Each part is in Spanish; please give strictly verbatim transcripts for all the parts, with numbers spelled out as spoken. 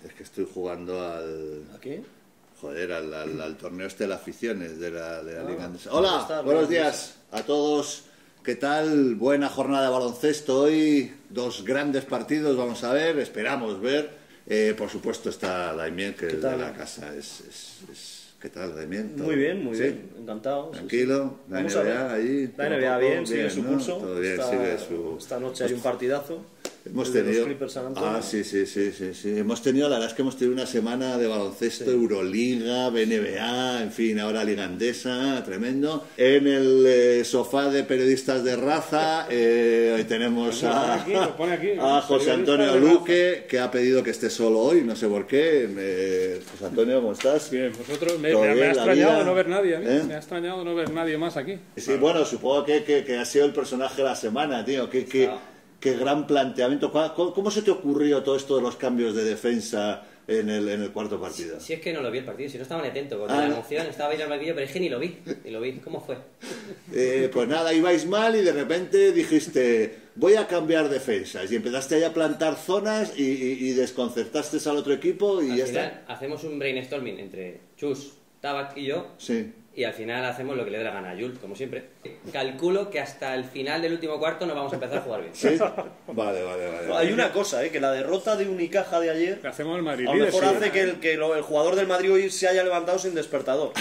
Es que estoy jugando al... ¿A qué? Joder, al, al, al torneo este de las aficiones de la, de la Ah, Liga Andesa. Hola, está, buenos días a todos. ¿Qué tal? Buena jornada de baloncesto hoy. Dos grandes partidos, vamos a ver, esperamos ver. Eh, por supuesto está Daimien, que es de la casa. Es, es, es... ¿Qué tal, Daimien? Muy bien, muy ¿Sí? bien. Encantado. Tranquilo. Sí, sí. La N B A ahí. La N B A bien, sigue bien, su ¿no? curso. Todo bien, esta, sigue su... esta noche hay un partidazo. Hemos de los tenido... Clippers San Antonio. Ah, sí, sí, sí, sí, sí. Hemos tenido, la verdad es que hemos tenido una semana de baloncesto, sí. Euroliga, N B A, en fin, ahora Liga Andesa, tremendo. En el eh, sofá de periodistas de raza, eh, hoy tenemos a, aquí, lo pone aquí, a José Antonio Luque, que ha pedido que esté solo hoy, no sé por qué. Eh, José Antonio, ¿cómo estás? Bien, vosotros, me, me, me bien, ha extrañado vida, no ver nadie, a mí, ¿eh? me ha extrañado no ver nadie más aquí. Sí, bueno, supongo que, que, que ha sido el personaje de la semana, tío, que... que Qué gran planteamiento. ¿Cómo, ¿Cómo se te ocurrió todo esto de los cambios de defensa en el, en el cuarto partido? Si, si es que no lo vi el partido, si no estaba ni atento, con ah, la emoción, estaba viendo el banquillo, pero es que ni lo vi, ni lo vi. ¿Cómo fue? Eh, pues nada, ibais mal y de repente dijiste, voy a cambiar defensas, y empezaste ahí a plantar zonas y, y, y desconcertaste al otro equipo y al ya final, está. Hacemos un brainstorming entre Chus, Tabac y yo. Sí. Y al final hacemos lo que le dé la gana a Jules, como siempre. Calculo que hasta el final del último cuarto nos vamos a empezar a jugar bien. ¿Sí? Vale, vale, vale. Hay una cosa, ¿eh? Que la derrota de Unicaja de ayer Le hacemos el Madrid a lo mejor líder, hace sí. que, el, que lo, el jugador del Madrid hoy se haya levantado sin despertador.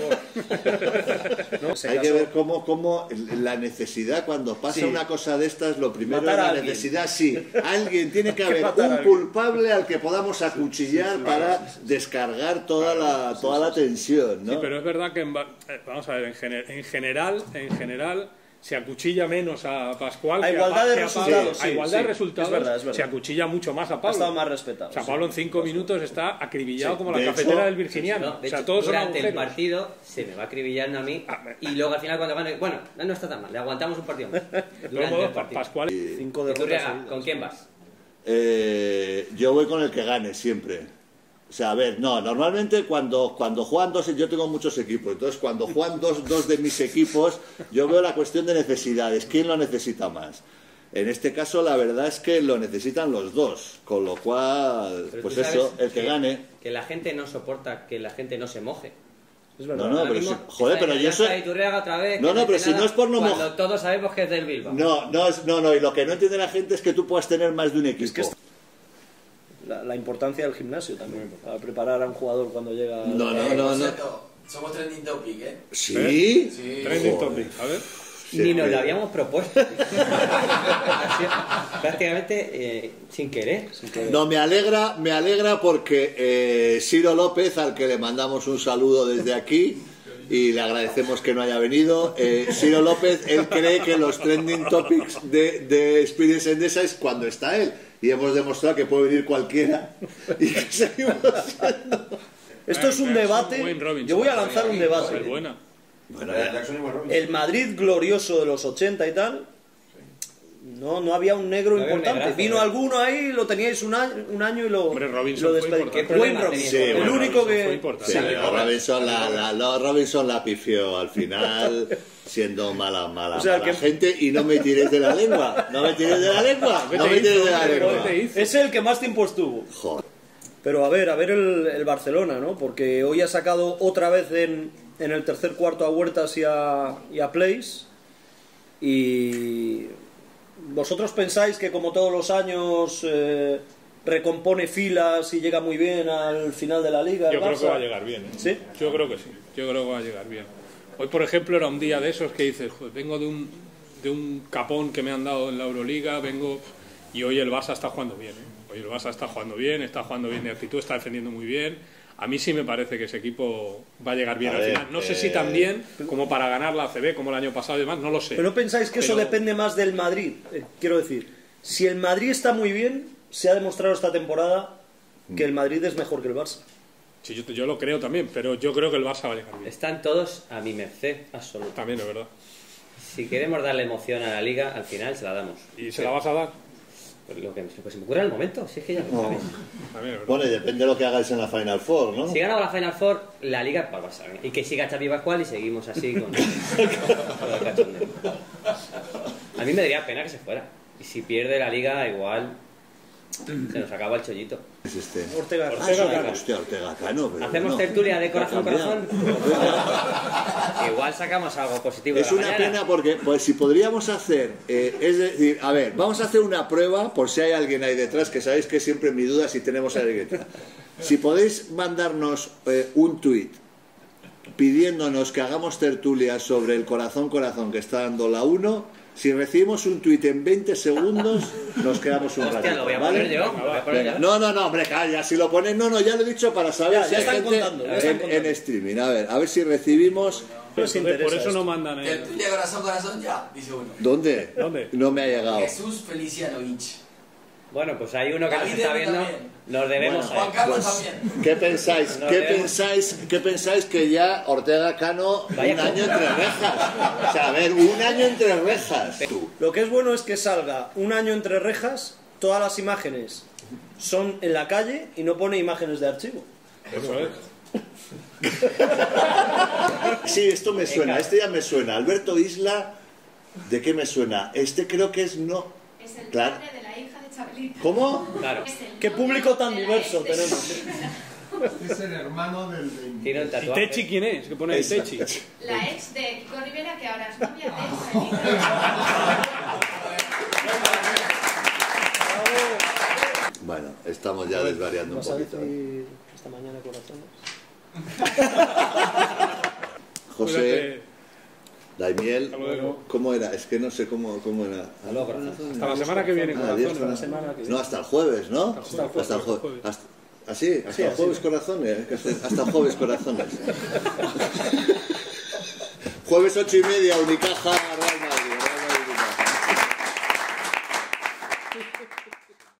¿No? Hay que ver cómo, cómo la necesidad, cuando pasa Sí. una cosa de estas, lo primero Matar es a la alguien. necesidad, sí. Alguien tiene que Hay que haber matar a un alguien. culpable al que podamos acuchillar para descargar toda la, toda la tensión, ¿no? Sí, pero es verdad que, en, ba- eh, vamos a ver, en, gener- en general, en general, se acuchilla menos a Pascual. A que igualdad Pa- de que a resultados, Pablo. sí, A igualdad sí, de resultados, es verdad, es verdad. se acuchilla mucho más a Ha Pablo. estado más respetado. O sea, sí. Pablo en cinco minutos está acribillado Sí. como la De cafetera hecho- del Virginiano. No, de o sea, hecho, todos son durante el agujeros. partido se me va acribillando a mí y luego al final cuando gane, bueno, no está tan mal, le aguantamos un partido más. De todos Durante modos, el Pa- partido. Pascual... Cinco ¿Y tú, derrotas Riaga, seguidas. con quién vas? Eh, yo voy con el que gane siempre. O sea, a ver, no, normalmente cuando, cuando juegan dos, yo tengo muchos equipos, entonces cuando juegan dos, dos de mis equipos, yo veo la cuestión de necesidades, ¿quién lo necesita más? En este caso la verdad es que lo necesitan los dos, con lo cual, Pero pues tú sabes eso, el que, gane... Que la gente no soporta que la gente no se moje. Es verdad. No, no, Ahora pero mismo si- joder, está pero en yo el soy- Barça y Iturriaga otra vez, No, que no, pero dice si no nada, es por no cuando moj- todos sabemos que es del Bilbao. No, no, es, no, no, y lo que no entiende la gente es que tú puedas tener más de un equipo. que es- La, la importancia del gimnasio también, para preparar a un jugador cuando llega... No, no, Eh, no, por no. cierto, somos trending topic, ¿eh? ¿Sí? Sí. Trending Joder. topic. A ver. Ni nos Sí. lo habíamos propuesto. Ha sido prácticamente eh, sin querer. No, me alegra, me alegra porque eh, Ciro López, al que le mandamos un saludo desde aquí y le agradecemos que no haya venido, eh, Ciro López, él cree que los trending topics de, de Experience Endesa es cuando está él, y hemos demostrado que puede venir cualquiera y que seguimos siendo... Esto es un Jackson, debate. Wayne Robinson. Yo voy a lanzar un Es debate. buena. Bueno, Jackson y Wayne Robinson. El Madrid glorioso de los ochenta y tal, no, no había un negro No había un importante. negrazo, Vino ¿no? alguno ahí, lo teníais un año, un año y lo, Hombre, Robinson lo fue despedí. importante. ¿Qué Wayne problema Robinson, tenía? Sí, el bueno, único Robinson fue que... importante. sí, Sí, pero Robinson la, la, no, Robinson la pifió al final, siendo mala, mala, O sea, mala que- gente, y no me tiréis de la lengua, no me tiréis de la lengua, no me tiréis de la ¿Qué lengua. te hizo? Es el que más tiempo estuvo. Joder. Pero a ver, a ver el, el Barcelona, ¿no? Porque hoy ha sacado otra vez en, en el tercer cuarto a Huertas y a, y a Place. Y vosotros pensáis que como todos los años eh, recompone filas y llega muy bien al final de la liga. Yo el creo que Barça? va a llegar bien. ¿eh? ¿Sí? Yo creo que sí. Yo creo que va a llegar bien. Hoy, por ejemplo, era un día de esos que dices, "Joder, vengo de un, de un capón que me han dado en la Euroliga, vengo... Y hoy el Barça está jugando bien. ¿eh? Hoy el Barça está jugando bien, está jugando bien de actitud, está defendiendo muy bien. A mí sí me parece que ese equipo va a llegar bien A al ver, final. No sé eh, si tan bien como para ganar la A C B, como el año pasado y demás, no lo sé. Pero no pensáis que eso Pero- depende más del Madrid. Eh, quiero decir, si el Madrid está muy bien, se ha demostrado esta temporada que el Madrid es mejor que el Barça. Sí, yo, yo lo creo también, pero yo creo que el Barça va a llegar bien. Están todos a mi merced absoluta. También es verdad. Si queremos darle emoción a la liga, al final se la damos. ¿Y se la vas a dar? Pues lo que lo que se me ocurra en el momento, si es que ya lo No. sabes. También es verdad. Bueno, y depende de lo que hagáis en la Final Four, ¿no? Si ganamos la Final Four, la liga va a pasar. Y que siga Xavi Pascual y seguimos así con, con el cachondeo. A mí me daría pena que se fuera. Y si pierde la liga, igual Se nos acaba el chollito. Es este. Ortega. Ah, Ortega sí, Cano. Hostia, Ortega Cano. pero ¿Hacemos bueno, tertulia de ha corazón cambiado. corazón? Igual sacamos algo positivo Es de la una mañana. pena porque, pues, si podríamos hacer, eh, es decir, a ver, vamos a hacer una prueba por si hay alguien ahí detrás, que sabéis que es siempre mi duda si tenemos a alguien detrás. Si podéis mandarnos eh, un tuit pidiéndonos que hagamos tertulia sobre el corazón corazón que está dando la uno, si recibimos un tuit en veinte segundos, nos quedamos un Hostia, ratito, lo voy a ¿vale? poner yo. Lo voy a poner Venga, yo. no, no, no, hombre, calla, si lo pones, no, no, ya lo he dicho para saber Ya, si ya hay están gente contando, ya en, están en contando. streaming. A ver, a ver si recibimos. Pues Entonces, por interesa eso esto. no mandan el... Tertulia corazón, corazón, ya, dice uno. ¿Dónde? ¿Dónde? No me ha llegado. Jesús Felicianovich. Bueno, pues hay uno que nos David está viendo. también. Nos debemos Bueno, a Juan él. Carlos Pues, también. ¿Qué pensáis? Nos ¿Qué vemos. pensáis? ¿Qué pensáis que ya Ortega Cano Vaya un cosa. año entre rejas? O sea, a ver, un año entre rejas. Tú. Lo que es bueno es que salga un año entre rejas, todas las imágenes son en la calle y no pone imágenes de archivo. Eso es. Sí, esto me suena, este ya me suena. Alberto Isla, ¿de qué me suena? Este creo que es no. Es el Claro. padre de la hija de Chabelita. ¿Cómo? Claro. Es el Qué novio público tan de la diverso ex de- tenemos. Es el hermano del... Tiene un ¿Y tatuaje. Techi quién es? ¿Qué pone ahí Esa. Techi? La ex de Kiko Rivera, que ahora es novia de Chabelita. Bueno, estamos ya desvariando un ¿Vas a poquito. decir esta mañana corazones? José, Cuídate. Daimiel, Hasta luego. ¿cómo era? Es que no sé cómo, cómo era. Hasta luego, corazón. Hasta la semana que viene, Ah, adiós, corazón. Fran. semana que viene. No, hasta el jueves, ¿no? Hasta el jueves. Hasta el jueves. Jueves. Hasta- ¿Así? ¿Hasta Sí, el así. jueves corazones? Hasta el jueves corazones. Jueves ocho y media, Unicaja.